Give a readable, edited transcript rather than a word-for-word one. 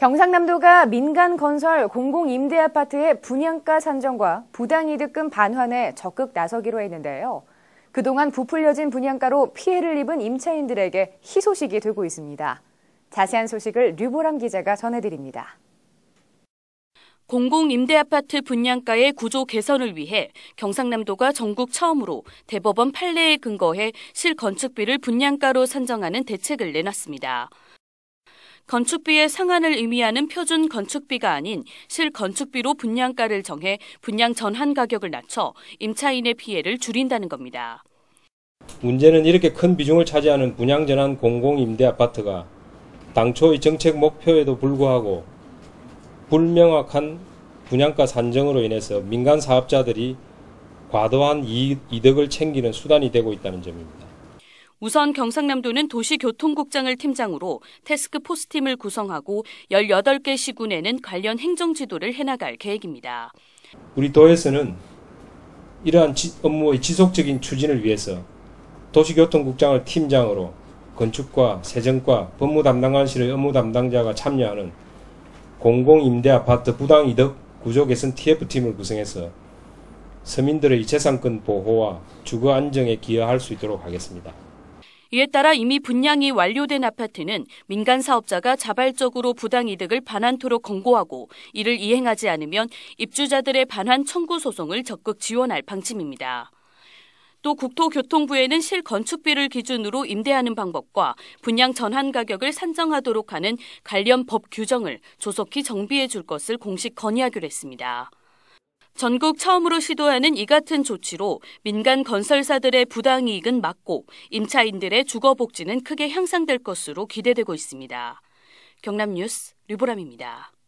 경상남도가 민간 건설 공공임대아파트의 분양가 산정과 부당이득금 반환에 적극 나서기로 했는데요. 그동안 부풀려진 분양가로 피해를 입은 임차인들에게 희소식이 되고 있습니다. 자세한 소식을 류보람 기자가 전해드립니다. 공공임대아파트 분양가의 구조 개선을 위해 경상남도가 전국 처음으로 대법원 판례에 근거해 실건축비를 분양가로 산정하는 대책을 내놨습니다. 건축비의 상한을 의미하는 표준 건축비가 아닌 실건축비로 분양가를 정해 분양 전환 가격을 낮춰 임차인의 피해를 줄인다는 겁니다. 문제는 이렇게 큰 비중을 차지하는 분양전환 공공임대아파트가 당초의 정책 목표에도 불구하고 불명확한 분양가 산정으로 인해서 민간 사업자들이 과도한 이득을 챙기는 수단이 되고 있다는 점입니다. 우선 경상남도는 도시교통국장을 팀장으로 태스크포스팀을 구성하고 18개 시군에는 관련 행정지도를 해나갈 계획입니다. 우리 도에서는 이러한 업무의 지속적인 추진을 위해서 도시교통국장을 팀장으로 건축과 세정과 법무 담당관실의 업무 담당자가 참여하는 공공임대아파트 부당이득 구조 개선 TF팀을 구성해서 서민들의 재산권 보호와 주거 안정에 기여할 수 있도록 하겠습니다. 이에 따라 이미 분양이 완료된 아파트는 민간 사업자가 자발적으로 부당이득을 반환토록 권고하고 이를 이행하지 않으면 입주자들의 반환 청구 소송을 적극 지원할 방침입니다. 또 국토교통부에는 실건축비를 기준으로 임대하는 방법과 분양 전환 가격을 산정하도록 하는 관련 법 규정을 조속히 정비해 줄 것을 공식 건의하기로 했습니다. 전국 처음으로 시도하는 이 같은 조치로 민간 건설사들의 부당이익은 막고 임차인들의 주거복지는 크게 향상될 것으로 기대되고 있습니다. 경남뉴스 류보람입니다.